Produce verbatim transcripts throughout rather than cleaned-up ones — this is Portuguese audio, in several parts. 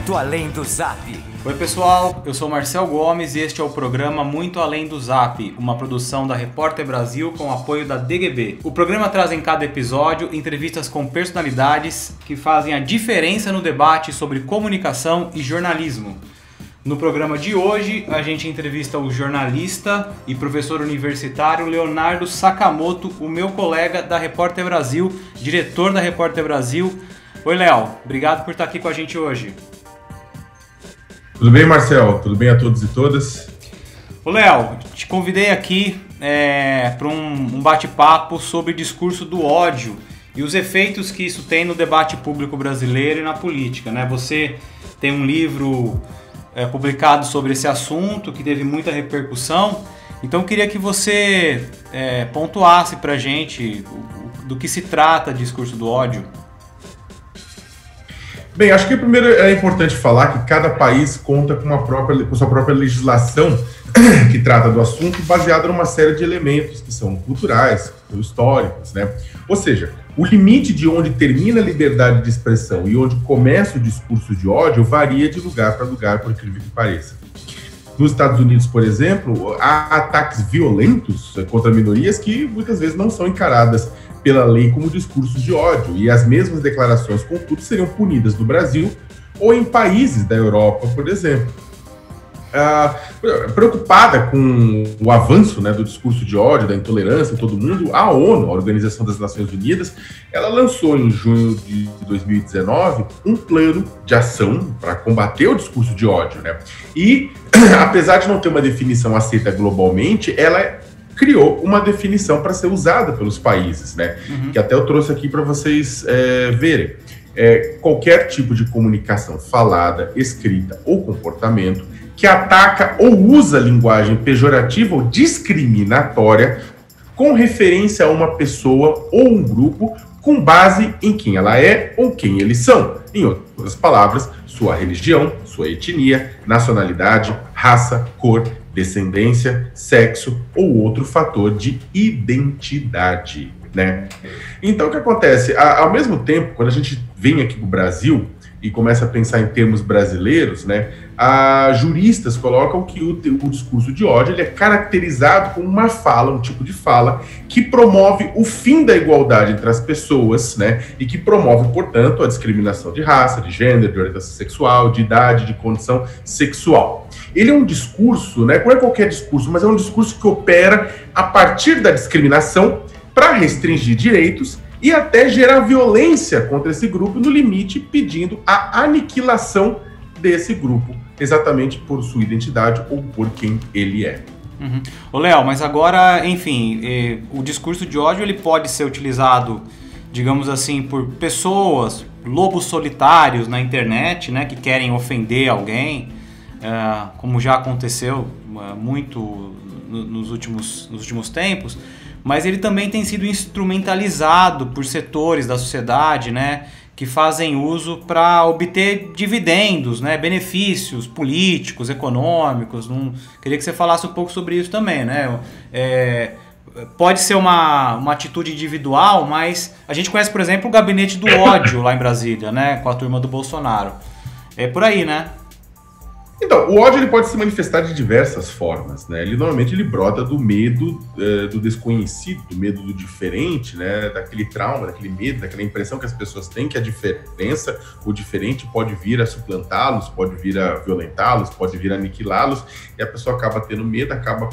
Muito Além do Zap. Oi pessoal, eu sou Marcel Gomes e este é o programa Muito Além do Zap, uma produção da Repórter Brasil com apoio da D G B. O programa traz em cada episódio entrevistas com personalidades que fazem a diferença no debate sobre comunicação e jornalismo. No programa de hoje, a gente entrevista o jornalista e professor universitário Leonardo Sakamoto, o meu colega da Repórter Brasil, diretor da Repórter Brasil. Oi, Léo, obrigado por estar aqui com a gente hoje. Tudo bem, Marcel? Tudo bem a todos e todas? Ô, Léo, te convidei aqui é, para um, um bate-papo sobre discurso do ódio e os efeitos que isso tem no debate público brasileiro e na política, né? Você tem um livro é, publicado sobre esse assunto que teve muita repercussão, então eu queria que você é, pontuasse para a gente do que se trata discurso do ódio. Bem, acho que primeiro é importante falar que cada país conta com, uma própria, com sua própria legislação que trata do assunto, baseada numa série de elementos que são culturais, históricos, né? Ou seja, o limite de onde termina a liberdade de expressão e onde começa o discurso de ódio varia de lugar para lugar, por incrível que pareça. Nos Estados Unidos, por exemplo, há ataques violentos contra minorias que muitas vezes não são encaradas pela lei como discursos de ódio, e as mesmas declarações, contudo, seriam punidas no Brasil ou em países da Europa, por exemplo. Ah, preocupada com o avanço, né, do discurso de ódio, da intolerância em todo mundo, a ONU, a Organização das Nações Unidas, ela lançou em junho de dois mil e dezenove um plano de ação para combater o discurso de ódio, né? E, apesar de não ter uma definição aceita globalmente, ela criou uma definição para ser usada pelos países, né? Uhum. Que até eu trouxe aqui para vocês é, verem. É, qualquer tipo de comunicação falada, escrita ou comportamento que ataca ou usa linguagem pejorativa ou discriminatória com referência a uma pessoa ou um grupo com base em quem ela é ou quem eles são. Em outras palavras, sua religião, sua etnia, nacionalidade, raça, cor, descendência, sexo ou outro fator de identidade, né? Então, o que acontece? A, ao mesmo tempo, quando a gente vem aqui para o Brasil e começa a pensar em termos brasileiros, né, a, juristas colocam que o, o discurso de ódio ele é caracterizado como uma fala, um tipo de fala que promove o fim da igualdade entre as pessoas, né, e que promove, portanto, a discriminação de raça, de gênero, de orientação sexual, de idade, de condição sexual. Ele é um discurso, né, não é qualquer discurso, mas é um discurso que opera a partir da discriminação para restringir direitos e até gerar violência contra esse grupo, no limite pedindo a aniquilação desse grupo, exatamente por sua identidade ou por quem ele é. Uhum. Ô, Léo, mas agora, enfim, eh, o discurso de ódio ele pode ser utilizado, digamos assim, por pessoas, lobos solitários na internet, né, que querem ofender alguém, eh, como já aconteceu eh, muito no, nos, últimos, nos últimos tempos. Mas ele também tem sido instrumentalizado por setores da sociedade, né, que fazem uso para obter dividendos, né, benefícios políticos, econômicos. Não... Queria que você falasse um pouco sobre isso também, né? É... Pode ser uma, uma atitude individual, mas a gente conhece, por exemplo, o Gabinete do Ódio lá em Brasília, né, com a turma do Bolsonaro. É por aí, né? Então, o ódio ele pode se manifestar de diversas formas, né? Ele normalmente ele brota do medo é, do desconhecido, do medo do diferente, né? Daquele trauma, daquele medo, daquela impressão que as pessoas têm que a diferença, o diferente pode vir a suplantá-los, pode vir a violentá-los, pode vir a aniquilá-los, e a pessoa acaba tendo medo, acaba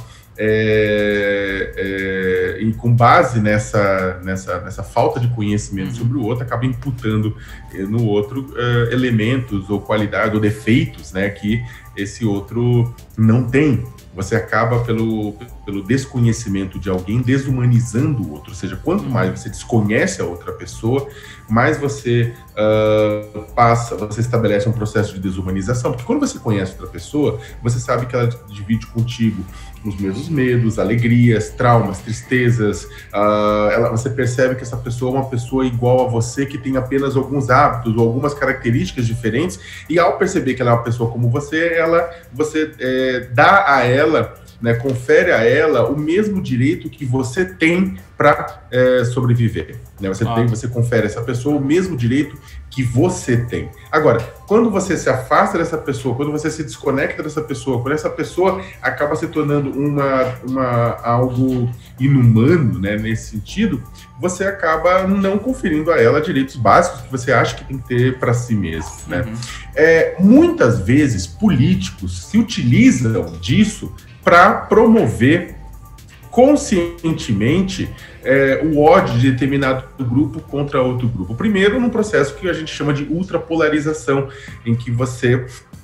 É, é, e com base nessa, nessa, nessa falta de conhecimento sobre o outro, acaba imputando no outro uh, elementos ou qualidades ou defeitos, né, que esse outro não tem. Você acaba, pelo, pelo desconhecimento de alguém, desumanizando o outro. Ou seja, quanto mais você desconhece a outra pessoa, mais você uh, passa, você estabelece um processo de desumanização. Porque quando você conhece outra pessoa, você sabe que ela divide contigo os mesmos medos, alegrias, traumas, tristezas. Uh, ela, você percebe que essa pessoa é uma pessoa igual a você, que tem apenas alguns hábitos ou algumas características diferentes. E ao perceber que ela é uma pessoa como você, ela, você é, dá a ela né, confere a ela o mesmo direito que você tem para é, sobreviver. Né? Você, ah. tem, você confere a essa pessoa o mesmo direito que você tem. Agora, quando você se afasta dessa pessoa, quando você se desconecta dessa pessoa, quando essa pessoa acaba se tornando uma, uma, algo inumano, né, nesse sentido, você acaba não conferindo a ela direitos básicos que você acha que tem que ter para si mesmo. Né? Uhum. É, muitas vezes, políticos se utilizam disso para promover conscientemente é, o ódio de determinado grupo contra outro grupo. Primeiro, num processo que a gente chama de ultrapolarização, em que você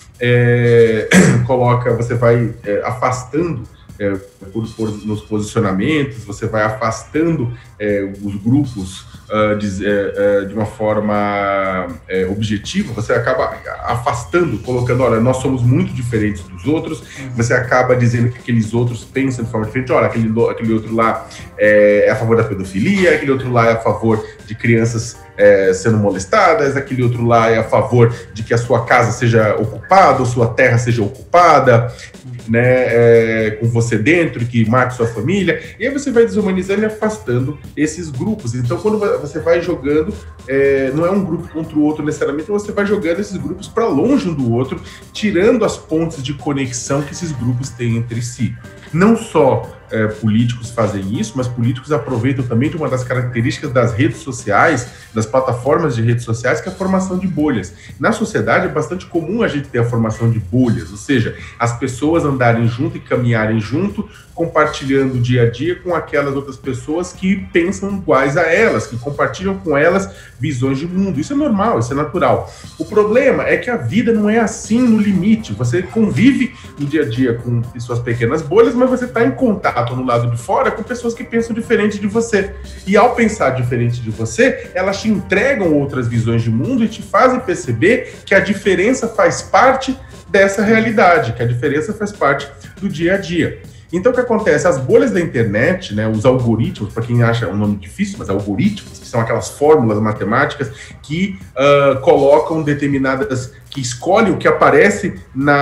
é, coloca, você vai é, afastando é, por, por, nos posicionamentos, você vai afastando é, os grupos uh, de, uh, de uma forma uh, objetiva, você acaba afastando, colocando, olha, nós somos muito diferentes dos outros, você acaba dizendo que aqueles outros pensam de forma diferente, olha, aquele, aquele outro lá é, é a favor da pedofilia, aquele outro lá é a favor de crianças é, sendo molestadas, aquele outro lá é a favor de que a sua casa seja ocupada, ou sua terra seja ocupada, né, é, com você dentro, que mate sua família, e aí você vai desumanizando e afastando esses grupos. Então, quando você vai jogando, é, não é um grupo contra o outro necessariamente, você vai jogando esses grupos para longe um do outro, tirando as pontes de conexão que esses grupos têm entre si. Não só é, políticos fazem isso, mas políticos aproveitam também de uma das características das redes sociais, das plataformas de redes sociais, que é a formação de bolhas. Na sociedade é bastante comum a gente ter a formação de bolhas, ou seja, as pessoas andarem junto e caminharem junto, compartilhando o dia a dia com aquelas outras pessoas que pensam iguais a elas, que compartilham com elas visões de mundo. Isso é normal, isso é natural. O problema é que a vida não é assim no limite. Você convive no dia a dia com suas pequenas bolhas, mas você está em contato no lado de fora com pessoas que pensam diferente de você. E ao pensar diferente de você, elas te entregam outras visões de mundo e te fazem perceber que a diferença faz parte dessa realidade, que a diferença faz parte do dia a dia. Então, o que acontece? As bolhas da internet, né, os algoritmos, para quem acha um nome difícil, mas algoritmos, que são aquelas fórmulas matemáticas que uh, colocam determinadas, que escolhem o que aparece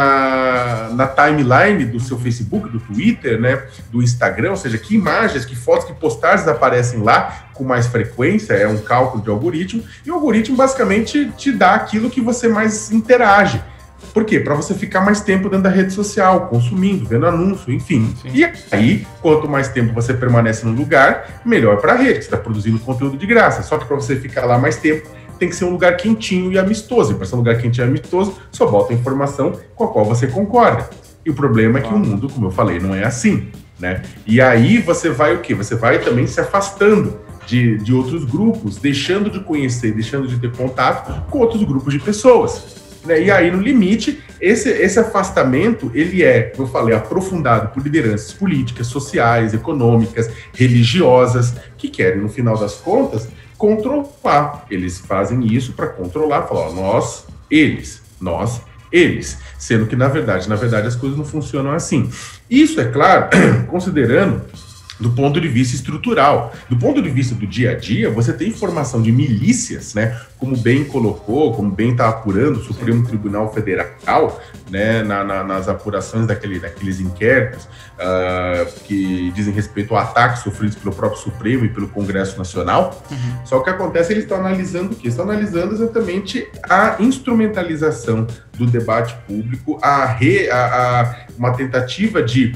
na, na timeline do seu Facebook, do Twitter, né, do Instagram, ou seja, que imagens, que fotos, que postagens aparecem lá com mais frequência, é um cálculo de algoritmo, e o algoritmo basicamente te dá aquilo que você mais interage. Por quê? Para você ficar mais tempo dentro da rede social, consumindo, vendo anúncio, enfim. Sim. E aí, quanto mais tempo você permanece no lugar, melhor para a rede, que você está produzindo conteúdo de graça. Só que para você ficar lá mais tempo, tem que ser um lugar quentinho e amistoso. E para ser um lugar quentinho e amistoso, só bota a informação com a qual você concorda. E o problema é que ah. o mundo, como eu falei, não é assim, né? E aí você vai o quê? Você vai também se afastando de, de outros grupos, deixando de conhecer, deixando de ter contato com outros grupos de pessoas. E aí, no limite, esse, esse afastamento, ele é, como eu falei, aprofundado por lideranças políticas, sociais, econômicas, religiosas, que querem, no final das contas, controlar. Eles fazem isso para controlar, falar, ó, nós, eles, nós, eles. Sendo que, na verdade, na verdade, as coisas não funcionam assim. Isso, é claro, considerando do ponto de vista estrutural. Do ponto de vista do dia a dia, você tem formação de milícias, né, como bem colocou, como bem está apurando o Supremo Tribunal Federal, né, na, na, nas apurações daquele, daqueles inquéritos uh, que dizem respeito a ataques sofridos pelo próprio Supremo e pelo Congresso Nacional. Uhum. Só que o que acontece, eles estão analisando o quê? Estão analisando exatamente a instrumentalização do debate público, a, re, a, a uma tentativa de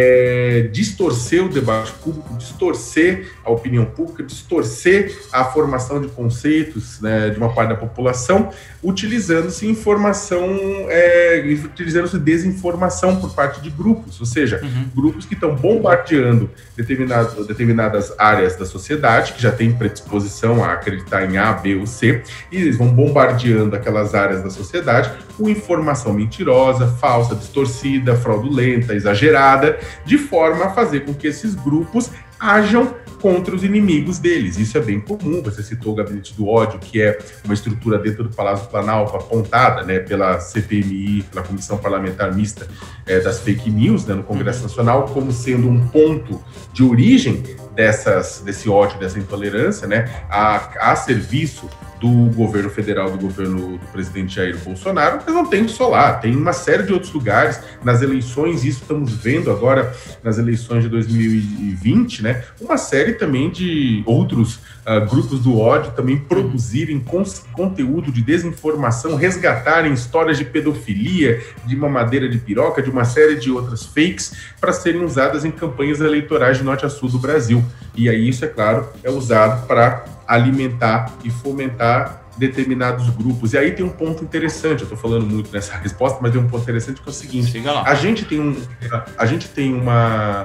É, distorcer o debate público, distorcer a opinião pública, distorcer a formação de conceitos, né, de uma parte da população, utilizando-se informação, é, utilizando-se desinformação por parte de grupos, ou seja, uhum. grupos que estão bombardeando determinadas, determinadas áreas da sociedade, que já têm predisposição a acreditar em A, B ou C, e eles vão bombardeando aquelas áreas da sociedade com informação mentirosa, falsa, distorcida, fraudulenta, exagerada, de forma a fazer com que esses grupos ajam contra os inimigos deles. Isso é bem comum. Você citou o Gabinete do Ódio, que é uma estrutura dentro do Palácio do Planalto, apontada, né, pela C P M I, pela Comissão Parlamentar Mista é, das Fake News, né, no Congresso Nacional, como sendo um ponto de origem dessas, desse ódio, dessa intolerância, né, a, a serviço do governo federal, do governo do presidente Jair Bolsonaro, mas não tem só lá, tem uma série de outros lugares, nas eleições, isso estamos vendo agora nas eleições de dois mil e vinte, né, uma série também de outros uh, grupos do ódio também produzirem conteúdo de desinformação, resgatarem histórias de pedofilia, de mamadeira de piroca, de uma série de outras fakes, para serem usadas em campanhas eleitorais de norte a sul do Brasil. E aí isso, é claro, é usado para alimentar e fomentar determinados grupos. E aí tem um ponto interessante, eu estou falando muito nessa resposta, mas tem um ponto interessante que é o seguinte, a gente tem, um, a gente tem uma,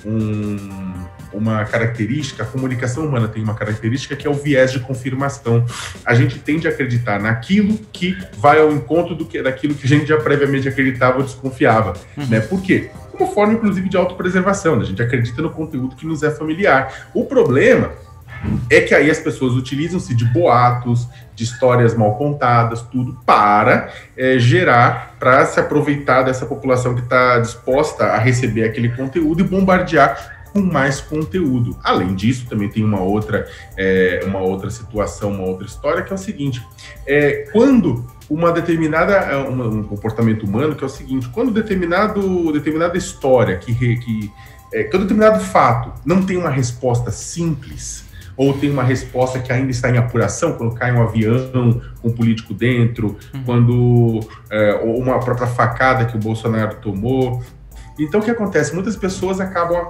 um, uma característica, a comunicação humana tem uma característica que é o viés de confirmação. A gente tende a acreditar naquilo que vai ao encontro do que, daquilo que a gente já previamente acreditava ou desconfiava. Uhum. Né? Por quê? Como forma, inclusive, de autopreservação, né? A gente acredita no conteúdo que nos é familiar. O problema é que aí as pessoas utilizam-se de boatos, de histórias mal contadas, tudo para é, gerar, para se aproveitar dessa população que está disposta a receber aquele conteúdo e bombardear com mais conteúdo. Além disso, também tem uma outra, é, uma outra situação, uma outra história, que é o seguinte, é, quando uma determinada, um, um comportamento humano, que é o seguinte, quando determinado, determinada história, que, que é, quando determinado fato não tem uma resposta simples, ou tem uma resposta que ainda está em apuração, quando cai um avião com um político dentro, uhum. quando é, ou uma própria facada que o Bolsonaro tomou. Então, o que acontece? Muitas pessoas acabam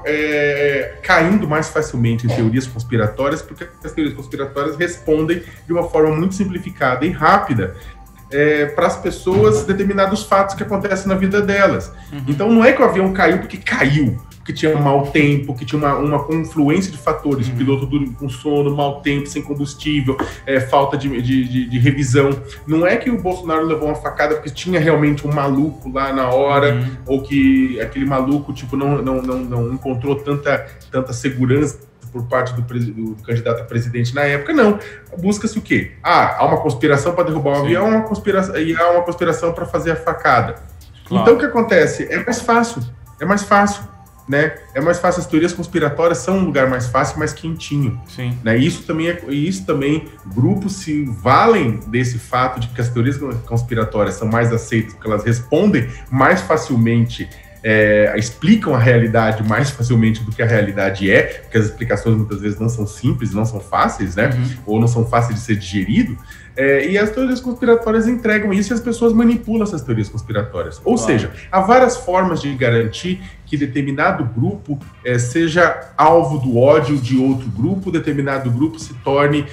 é, caindo mais facilmente em teorias conspiratórias, porque as teorias conspiratórias respondem de uma forma muito simplificada e rápida é, para as pessoas determinados fatos que acontecem na vida delas. Uhum. Então, não é que o avião caiu porque caiu, que tinha mau tempo, que tinha uma, uma confluência de fatores, uhum. o piloto com sono, mau tempo, sem combustível, é, falta de, de, de, de revisão. Não é que o Bolsonaro levou uma facada porque tinha realmente um maluco lá na hora, uhum. ou que aquele maluco tipo, não, não, não, não encontrou tanta, tanta segurança por parte do, do candidato a presidente na época. Não. Busca-se o quê? Ah, há uma conspiração para derrubar o avião, uma conspiração, e há uma conspiração para fazer a facada. Claro. Então, o que acontece? É mais fácil. É mais fácil. Né? É mais fácil, as teorias conspiratórias são um lugar mais fácil, mais quentinho. Sim. Né? Isso também, é, isso também, grupos se valem desse fato de que as teorias conspiratórias são mais aceitas, porque elas respondem mais facilmente, é, explicam a realidade mais facilmente do que a realidade é, porque as explicações muitas vezes não são simples, não são fáceis, né? Uhum. Ou não são fáceis de ser digerido. É, e as teorias conspiratórias entregam isso e as pessoas manipulam essas teorias conspiratórias. Ou claro. seja, há várias formas de garantir que determinado grupo é, seja alvo do ódio de outro grupo, determinado grupo se torne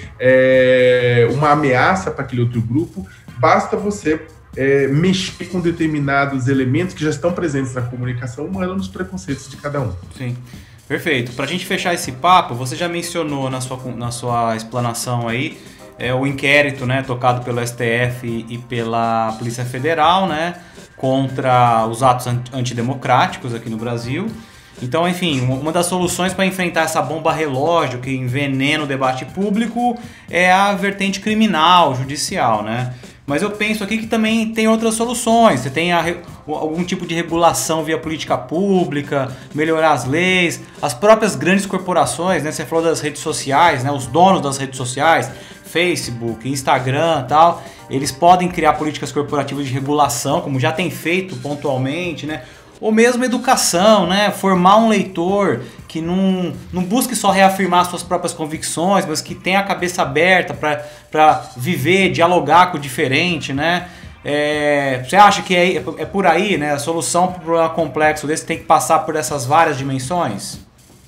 é, uma ameaça para aquele outro grupo. Basta você é, mexer com determinados elementos que já estão presentes na comunicação humana, nos preconceitos de cada um. Sim. Perfeito. Para a gente fechar esse papo, você já mencionou na sua, na sua explanação aí É, o inquérito, né, tocado pelo S T F e pela Polícia Federal, né, contra os atos antidemocráticos aqui no Brasil. Então, enfim, uma das soluções para enfrentar essa bomba relógio que envenena o debate público é a vertente criminal, judicial, né? Mas eu penso aqui que também tem outras soluções. Você tem a, algum tipo de regulação via política pública, melhorar as leis, as próprias grandes corporações, né? Você falou das redes sociais, né? Os donos das redes sociais, Facebook, Instagram e tal, eles podem criar políticas corporativas de regulação, como já tem feito pontualmente, né? Ou mesmo educação, né? Formar um leitor que não, não busque só reafirmar suas próprias convicções, mas que tenha a cabeça aberta para viver, dialogar com o diferente, né? É, você acha que é, é por aí, né? A solução para um problema complexo desse tem que passar por essas várias dimensões?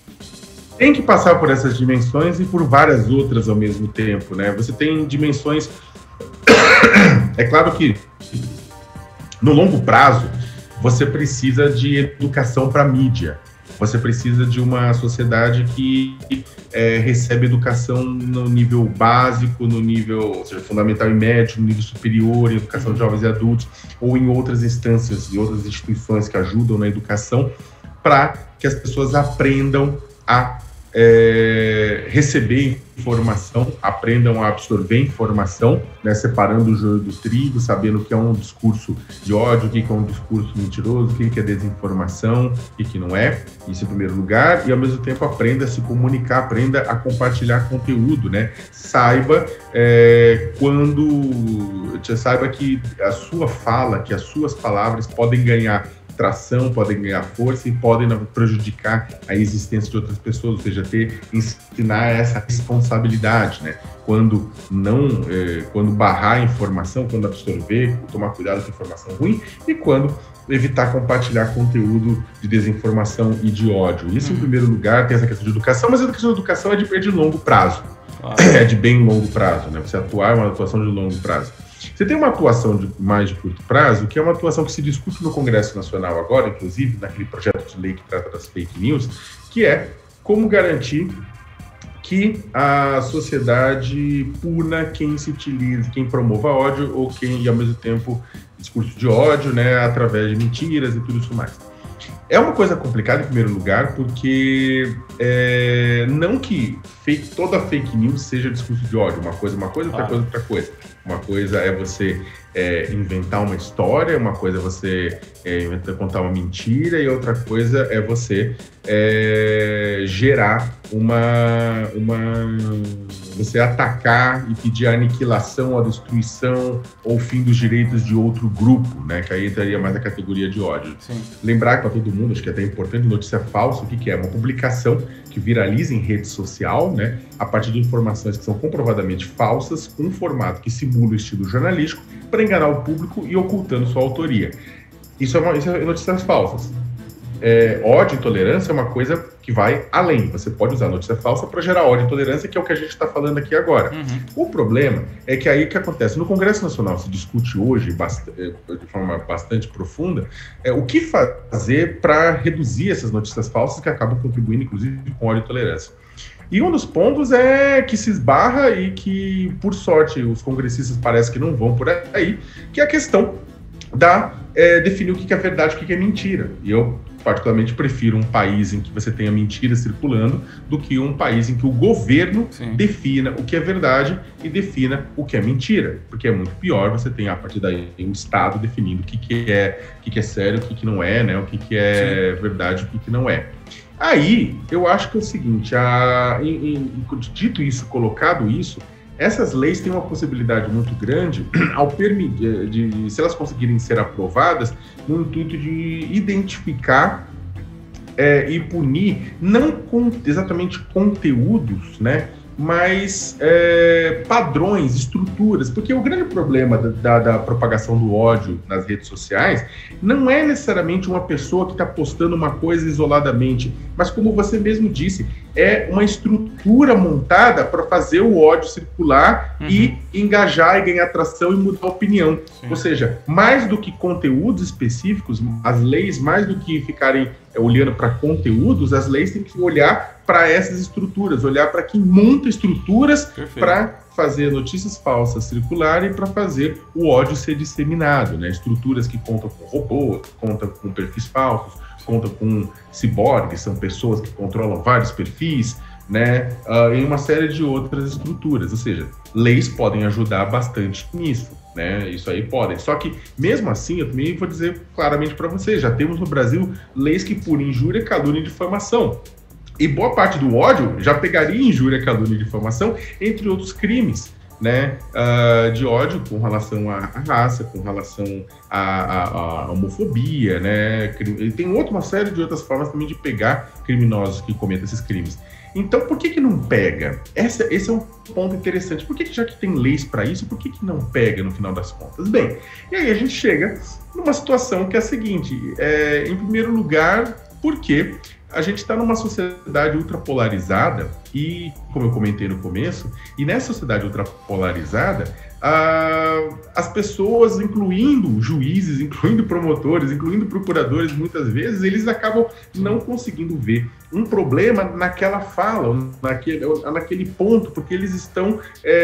Tem que passar por essas dimensões e por várias outras ao mesmo tempo, né? Você tem dimensões... É claro que no longo prazo você precisa de educação para a mídia. Você precisa de uma sociedade que é, recebe educação no nível básico, no nível ou seja, fundamental e médio, no nível superior, em educação de jovens e adultos, ou em outras instâncias e outras instituições que ajudam na educação, para que as pessoas aprendam a é, receber informação, aprendam a absorver informação, né, separando o joio do trigo, sabendo o que é um discurso de ódio, o que é um discurso mentiroso, o que é desinformação, o que não é, isso em primeiro lugar, e ao mesmo tempo aprenda a se comunicar, aprenda a compartilhar conteúdo, né, saiba é, quando, saiba que a sua fala, que as suas palavras podem ganhar tração, podem ganhar força e podem prejudicar a existência de outras pessoas, ou seja, ter, ensinar essa responsabilidade, né? Quando não, eh, quando barrar a informação, quando absorver, tomar cuidado com a informação ruim e quando evitar compartilhar conteúdo de desinformação e de ódio. Isso, uhum. em primeiro lugar, tem essa questão de educação, mas a questão de educação é de, é de longo prazo, ah. é de bem longo prazo, né? Você atuar é uma atuação de longo prazo. Você tem uma atuação de mais de curto prazo, que é uma atuação que se discute no Congresso Nacional agora, inclusive naquele projeto de lei que trata das fake news, que é como garantir que a sociedade puna quem se utiliza, quem promova ódio ou quem, e ao mesmo tempo, discurso de ódio, né, através de mentiras e tudo isso mais. É uma coisa complicada, em primeiro lugar, porque é, não que fake, toda fake news seja discurso de ódio, uma coisa, uma coisa, outra ah. coisa, outra coisa. Uma coisa é você é, inventar uma história, uma coisa é você é, inventar, contar uma mentira, e outra coisa é você é, gerar uma, uma... você atacar e pedir a aniquilação, a destruição ou o fim dos direitos de outro grupo, né? Que aí entraria mais na categoria de ódio. Sim. Lembrar que para todo mundo, acho que é até importante, notícia falsa, o que, que é? Uma publicação que viraliza em rede social, né? A partir de informações que são comprovadamente falsas, com um formato que simula o estilo jornalístico, para enganar o público e ocultando sua autoria. Isso é, uma, isso é notícias falsas. É, ódio e intolerância é uma coisa que vai além. Você pode usar notícia falsa para gerar ódio e intolerância, que é o que a gente está falando aqui agora. Uhum. O problema é que aí o que acontece? No Congresso Nacional se discute hoje, de forma bastante profunda, é, o que fazer para reduzir essas notícias falsas que acabam contribuindo, inclusive, com ódio e intolerância. E um dos pontos é que se esbarra e que, por sorte, os congressistas parece que não vão por aí, que é a questão da é, definir o que é verdade e o que é mentira. E eu, particularmente, prefiro um país em que você tenha mentira circulando do que um país em que o governo Sim. defina o que é verdade e defina o que é mentira. Porque é muito pior você ter, a partir daí, um Estado definindo o que, que, é, o que, que é sério, o que, que não é, né? O que, que é Sim. verdade e o que, que não é. Aí, eu acho que é o seguinte, a, em, em, dito isso, colocado isso, essas leis têm uma possibilidade muito grande, ao permitir, de, de, se elas conseguirem ser aprovadas, no intuito de identificar é, e punir, não com, exatamente conteúdos, né, mas é, padrões, estruturas, porque o grande problema da, da, da propagação do ódio nas redes sociais não é necessariamente uma pessoa que está postando uma coisa isoladamente, mas como você mesmo disse, é uma estrutura montada para fazer o ódio circular uhum. e engajar e ganhar atração e mudar a opinião. Sim. Ou seja, mais do que conteúdos específicos, as leis, mais do que ficarem é, olhando para conteúdos, as leis têm que olhar para essas estruturas, olhar para quem monta estruturas para fazer notícias falsas circularem e para fazer o ódio ser disseminado, né? Estruturas que contam com robôs, contam com perfis falsos, contam com ciborgues, são pessoas que controlam vários perfis, né? Uh, e uma série de outras estruturas, ou seja, leis podem ajudar bastante nisso, né? Isso aí podem. Só que, mesmo assim, eu também vou dizer claramente para vocês, já temos no Brasil leis que punem injúria, calúnia e difamação. E boa parte do ódio já pegaria injúria, calúnia e difamação, entre outros crimes, né, uh, de ódio com relação à, à raça, com relação à, à, à homofobia, né, e tem outra, uma série de outras formas também de pegar criminosos que cometem esses crimes. Então, por que que não pega? Essa, esse é um ponto interessante. Por que que, já que tem leis para isso, por que que não pega no final das contas? Bem, e aí a gente chega numa situação que é a seguinte, é, em primeiro lugar, porque a gente está numa sociedade ultrapolarizada e, como eu comentei no começo, e nessa sociedade ultrapolarizada, ah, as pessoas, incluindo juízes, incluindo promotores, incluindo procuradores, muitas vezes, eles acabam não conseguindo ver um problema naquela fala, naquele, naquele ponto, porque eles estão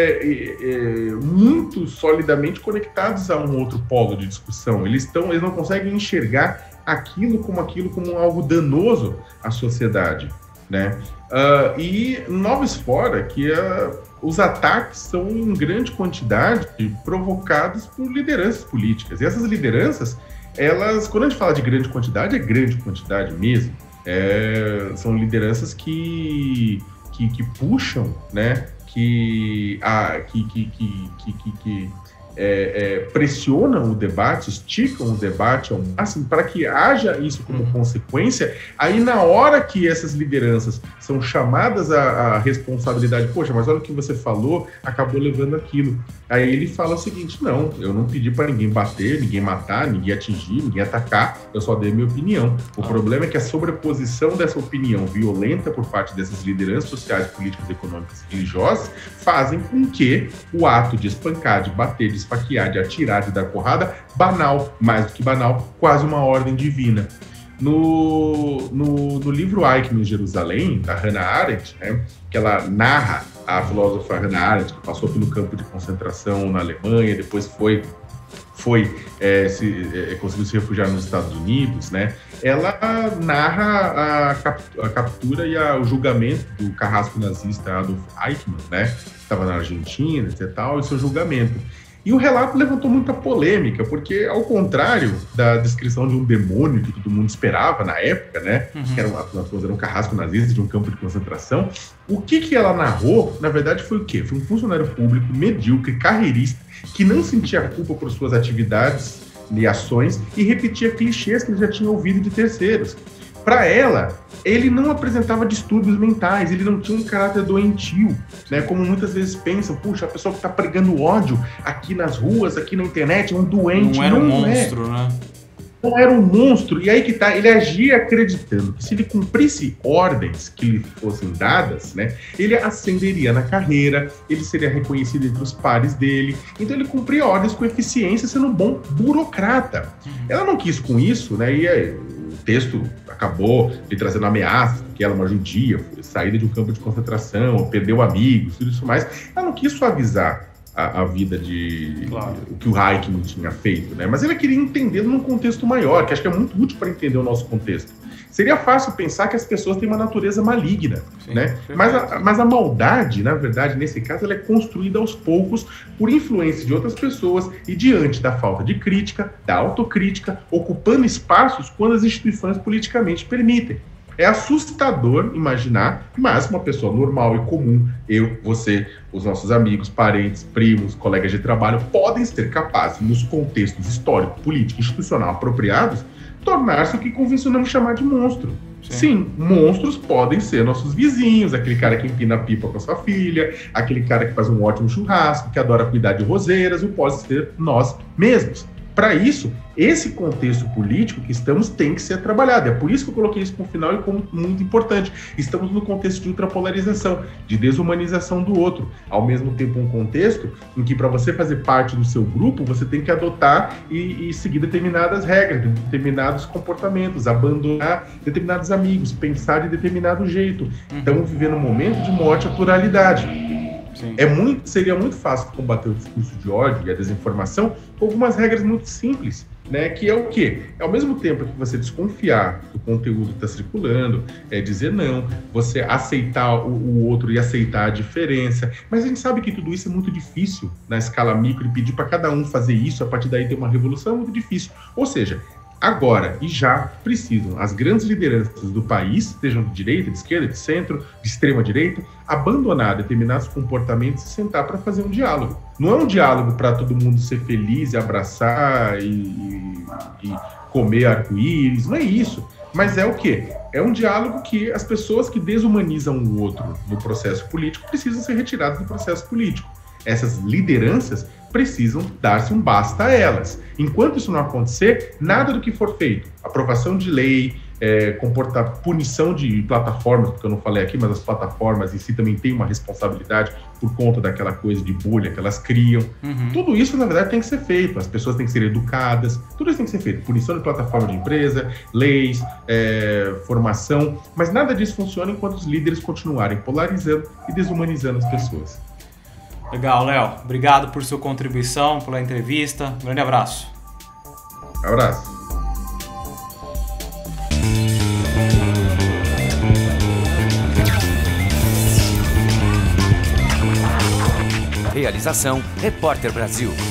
é, é, muito solidamente conectados a um outro polo de discussão. Eles, estão, eles não conseguem enxergar aquilo como aquilo como algo danoso à sociedade. né? Uh, e Nova Esfora, que uh, os ataques são em grande quantidade provocados por lideranças políticas. E essas lideranças, elas, quando a gente fala de grande quantidade, é grande quantidade mesmo. É, são lideranças que, que, que puxam, né? Que, ah, que, que, que, que, que, que é, é, pressionam o debate, esticam o debate ao máximo para que haja isso como consequência. Aí, na hora que essas lideranças são chamadas à, à responsabilidade, poxa, mas olha o que você falou, acabou levando aquilo. Aí ele fala o seguinte: não, eu não pedi para ninguém bater, ninguém matar, ninguém atingir, ninguém atacar, eu só dei minha opinião. O problema é que a sobreposição dessa opinião violenta por parte dessas lideranças sociais, políticas, econômicas e religiosas fazem com que o ato de espancar, de bater, de esfaquear, de atirar, de dar porrada, banal, mais do que banal, quase uma ordem divina. No, no, no livro Eichmann em Jerusalém, da Hannah Arendt, né, que ela narra a filósofa Hannah Arendt, que passou pelo campo de concentração na Alemanha, depois foi, foi é, se, é, conseguiu se refugiar nos Estados Unidos, né, ela narra a, cap, a captura e a, o julgamento do carrasco nazista Adolf Eichmann, né, que estava na Argentina e tal, e seu julgamento. E o relato levantou muita polêmica, porque, ao contrário da descrição de um demônio que todo mundo esperava na época, né, uhum. que era, uma, era um carrasco nazista de um campo de concentração, o que, que ela narrou, na verdade, foi o quê? Foi um funcionário público medíocre, carreirista, que não sentia culpa por suas atividades e ações e repetia clichês que ele já tinha ouvido de terceiros. Para ela, ele não apresentava distúrbios mentais, ele não tinha um caráter doentio, né? Como muitas vezes pensam, puxa, a pessoa que está pregando ódio aqui nas ruas, aqui na internet, é um doente. Não era um monstro, é. né? Não era um monstro. E aí que tá, ele agia acreditando que se ele cumprisse ordens que lhe fossem dadas, né, ele ascenderia na carreira, ele seria reconhecido entre os pares dele. Então ele cumpria ordens com eficiência, sendo um bom burocrata. Ela não quis com isso, né? E aí, o texto acabou lhe trazendo ameaças, porque ela é uma judia, foi saída de um campo de concentração, perdeu amigos, tudo isso mais. Ela não quis suavizar a, a vida de... Claro. O que o Eichmann tinha feito, né? Mas ela queria entendê-lo num contexto maior, que acho que é muito útil para entender o nosso contexto. Seria fácil pensar que as pessoas têm uma natureza maligna, sim, né? Mas a, mas a maldade, na verdade, nesse caso, ela é construída aos poucos por influência de outras pessoas e diante da falta de crítica, da autocrítica, ocupando espaços quando as instituições politicamente permitem. É assustador imaginar, mas uma pessoa normal e comum, eu, você, os nossos amigos, parentes, primos, colegas de trabalho, podem ser capazes, nos contextos histórico, político, institucional apropriados, tornar-se o que convencionamos chamar de monstro. Sim. Sim, monstros podem ser nossos vizinhos, aquele cara que empina a pipa com a sua filha, aquele cara que faz um ótimo churrasco, que adora cuidar de roseiras, ou pode ser nós mesmos. Para isso, esse contexto político que estamos tem que ser trabalhado. É por isso que eu coloquei isso como final e como muito importante. Estamos no contexto de ultrapolarização, de desumanização do outro. Ao mesmo tempo, um contexto em que, para você fazer parte do seu grupo, você tem que adotar e, e seguir determinadas regras, determinados comportamentos, abandonar determinados amigos, pensar de determinado jeito. Estamos vivendo um momento de morte à pluralidade. É muito, seria muito fácil combater o discurso de ódio e a desinformação com algumas regras muito simples, né? Que é o quê? É ao mesmo tempo que você desconfiar do conteúdo que está circulando, é dizer não, você aceitar o, o outro e aceitar a diferença. Mas a gente sabe que tudo isso é muito difícil na escala micro e pedir para cada um fazer isso, a partir daí ter uma revolução é muito difícil. Ou seja, agora e já precisam as grandes lideranças do país, sejam de direita, de esquerda, de centro, de extrema direita, abandonar determinados comportamentos e sentar para fazer um diálogo. Não é um diálogo para todo mundo ser feliz e abraçar e, e, e comer arco-íris, não é isso. Mas é o quê? É um diálogo que as pessoas que desumanizam o outro no processo político precisam ser retiradas do processo político. Essas lideranças precisam dar-se um basta a elas. Enquanto isso não acontecer, nada do que for feito, aprovação de lei, é, comportar punição de plataformas, porque eu não falei aqui, mas as plataformas em si também têm uma responsabilidade por conta daquela coisa de bolha que elas criam. Uhum. Tudo isso, na verdade, tem que ser feito. As pessoas têm que ser educadas, tudo isso tem que ser feito. Punição de plataforma de empresa, leis, é, formação, mas nada disso funciona enquanto os líderes continuarem polarizando e desumanizando as pessoas. Legal, Léo. Obrigado por sua contribuição, pela entrevista. Um grande abraço. Abraço. Realização Repórter Brasil.